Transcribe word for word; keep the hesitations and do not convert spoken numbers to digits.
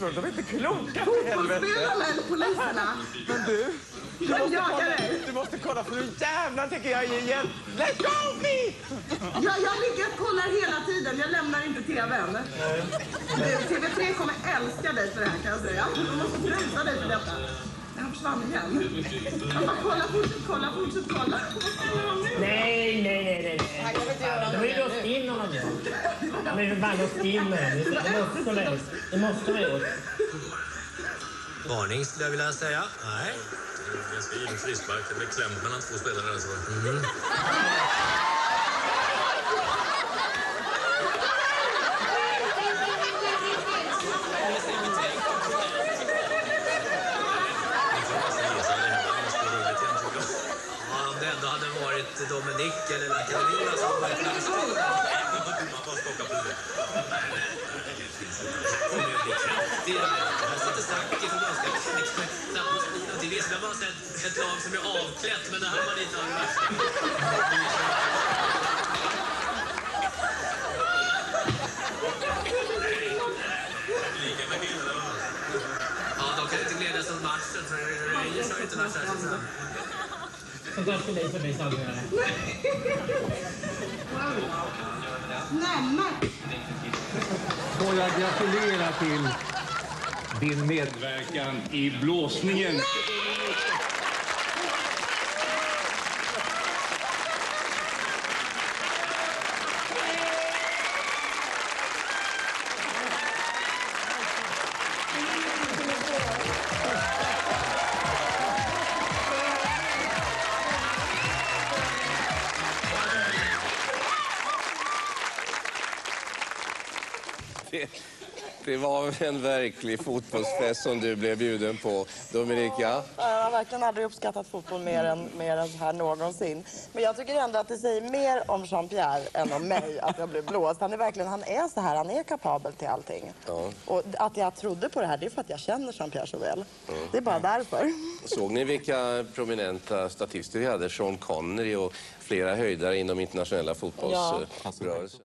fotbollsförbundet, de är inte kloka. Fotbollsspelarna eller poliserna? Men du, du Vem måste, jagar kolla, dig? du måste kolla för nu jävlar tänker jag ge igen. Let's go me! Ja, jag ligger och kollar hela tiden. Jag lämnar inte tvn. T V tre kommer älska dig för det här kan jag säga. De måste pröva dig för detta. Han försvann igen. Han bara, kolla, fortsätt kolla, fortsätt kolla. Nej, nej, nej, nej. Han kan inte göra De har ju låst in honom nu. De har ju bara låst in honom. Det måste de Det måste de ha gjort. Varning skulle jag vilja säga. Nej. Jag ska ge en frispark. Det blir klämt mellan två spelare. Alltså. Mm. Om det ändå hade varit Dominik eller Karolina som var varit där. Man bara skakar på det. Det här sitter Sacke som ganska till det. Jag har bara sett ett lag som är avklätt, men det här var lite av det värsta. Lika med hela. Ja, de kan inte glädjas åt matchen, för Reyes har inte varit särskilt fram. Sånt där skulle för mig samtidigt. Nämen! Får jag gratulera till din medverkan i blåsningen. Det, det var en verklig fotbollsfest som du blev bjuden på, Dominika. Ja, jag har verkligen aldrig uppskattat fotboll mer än, mer än här någonsin. Men jag tycker ändå att det säger mer om Jean-Pierre än om mig att jag blev blåst. Han är verkligen, han är så här, han är kapabel till allting. Ja. Och att jag trodde på det här, det är för att jag känner Jean-Pierre så väl. Mm. Det är bara därför. Såg ni vilka prominenta statister vi hade? Sean Connery och flera höjdare inom internationella fotbollsrörelser.